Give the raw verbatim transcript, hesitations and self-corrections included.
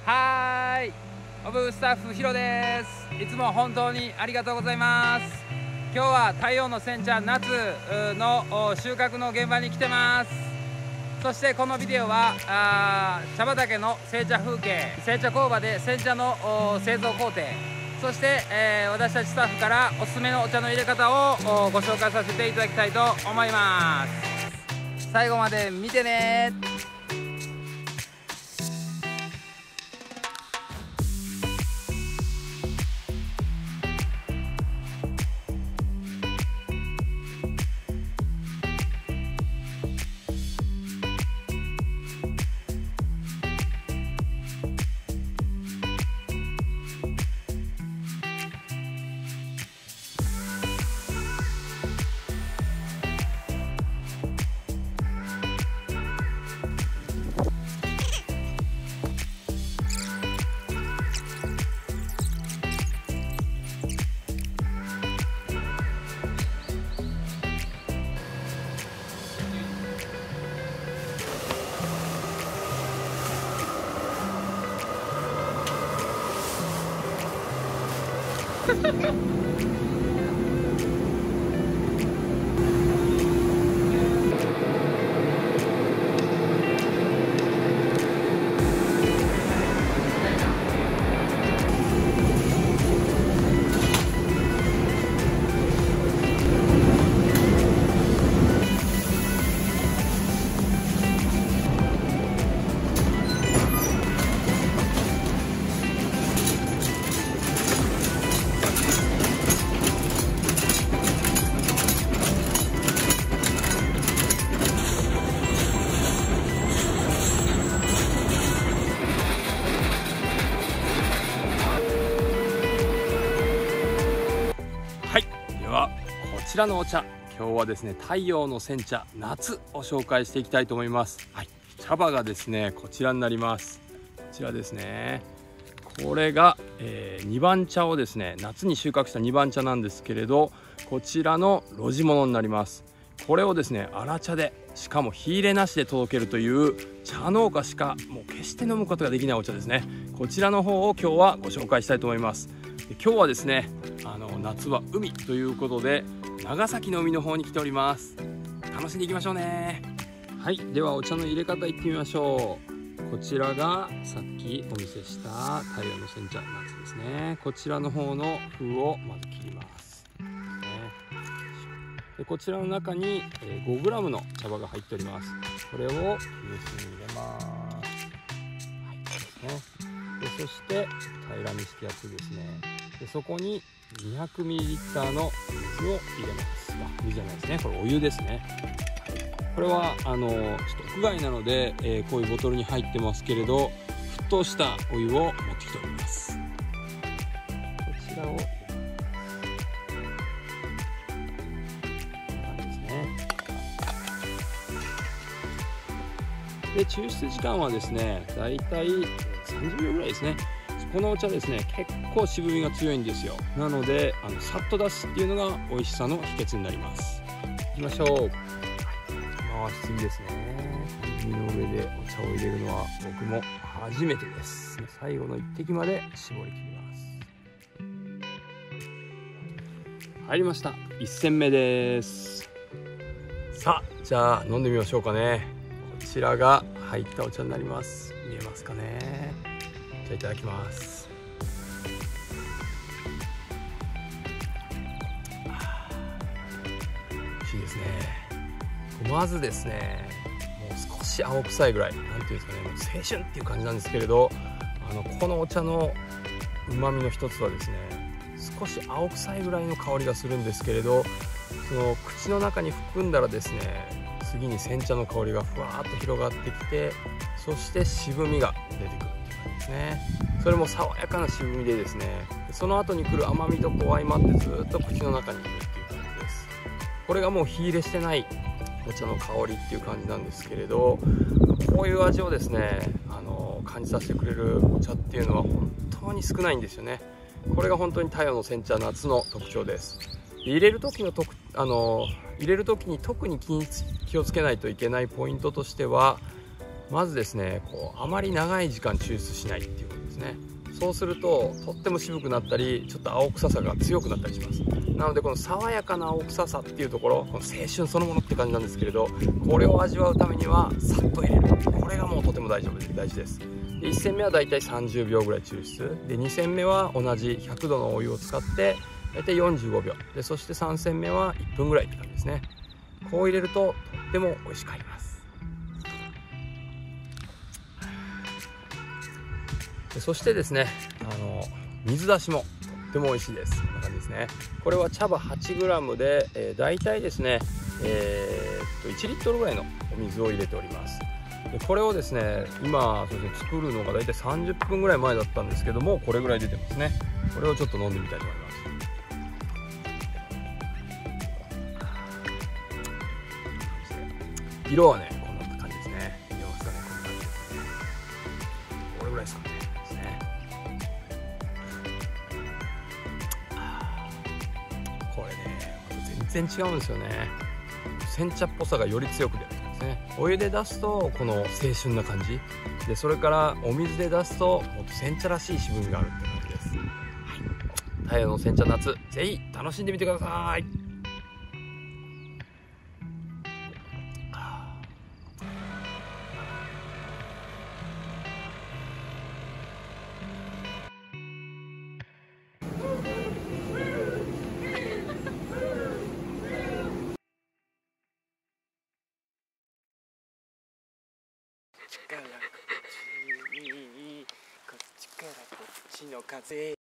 はーい、オブスタッフヒロです。いつも本当にありがとうございます。今日は太陽の煎茶夏の収穫の現場に来てます。そしてこのビデオはあ茶畑の製茶風景、製茶工場で煎茶の製造工程、そして、えー、私たちスタッフからおすすめのお茶の入れ方をご紹介させていただきたいと思います。最後まで見てね。はい、ではこちらのお茶、今日はですね太陽の煎茶夏を紹介していきたいと思います。はい、茶葉がですねこちらになります。こちらですね、これが、えー、にばん茶をですね夏に収穫したにばん茶なんですけれど、こちらの露地物になります。これをですね荒茶で、しかも火入れなしで届けるという茶農家しかもう決して飲むことができないお茶ですね。こちらの方を今日はご紹介したいと思います。で今日はですねあの夏は海ということで長崎の海の方に来ております。楽しんでいきましょうね。はい、ではお茶の入れ方いってみましょう。こちらがさっきお見せした太陽の煎茶夏ですね。こちらの方の封をまず切ります。でこちらの中に ごグラム の茶葉が入っております。これを急須に入れます。はい、ですね。でそして平らにしてやってですね、でそこに にひゃくミリリッター の水を入れます。あ、水じゃないですね、これお湯ですね。はい、これはあのちょっと屋外なので、えー、こういうボトルに入ってますけれど、沸騰したお湯を持ってきております。こちらを入れます。こんな感じですね。で抽出時間はですねだいたいさんじゅうびょうぐらいですね。このお茶ですね結構渋みが強いんですよ。なのであのさっと出すっていうのが美味しさの秘訣になります。いきましょう。回しすぎですね。炭の上でお茶を入れるのは僕も初めてです。最後の一滴まで絞り切ります。入りました。いっ煎目です。さあじゃあ飲んでみましょうかね。こちらが入ったお茶になります。見えますかね。じゃあいただきます。美味しいですね。まずですねもう少し青臭いぐらい、なんていうんですかね、もう青春っていう感じなんですけれど、あのこのお茶のうまみの一つはですね少し青臭いぐらいの香りがするんですけれど、その口の中に含んだらですね次に煎茶の香りがふわーっと広がってきて、そして渋みが出てくるっていう感じですね。それも爽やかな渋みでですね、その後に来る甘みとこう相まってずっと口の中にいるっていう感じです。これがもう火入れしてないお茶の香りっていう感じなんですけれど、こういう味をですねあの感じさせてくれるお茶っていうのは本当に少ないんですよね。これが本当に太陽の煎茶夏の特徴です。入れる時のとくあの入れる時に特に気に気をつけないといけないポイントとしては、まずですねこうあまり長い時間抽出しないっていうことですね。そうするととっても渋くなったり、ちょっと青臭さが強くなったりします。なのでこの爽やかな青臭さっていうところ、この青春そのものって感じなんですけれど、これを味わうためにはさっと入れる、これがもうとても大丈夫で大事です。でいっ煎目はだいたいさんじゅうびょうぐらい抽出で、に煎目は同じひゃくどのお湯を使って大体よんじゅうごびょうで、そしてさん煎目はいっぷんぐらいって感じですね。こう入れるととっても美味しく入ります。でそしてですね、あの水出しもとっても美味しいです。こんな感じですね。これは茶葉 はちグラム で、えー、大体ですね、えー、っといちリットルぐらいのお水を入れております。でこれをですね、今そうですね、作るのが大体さんじゅっぷんぐらい前だったんですけども、これぐらい出てますね。これをちょっと飲んでみたいと思います。色はねこんな感じですね。見えますかね、こんな感じですね。これぐらいですかね。ですね。これね全然違うんですよね。煎茶っぽさがより強く出るんですね。お湯で出すとこの青春な感じで、それからお水で出すともっと煎茶らしい渋みがあるって感じです。はい、太陽の煎茶夏、ぜひ楽しんでみてください。 こっちからこっち、こっちからこっちの風。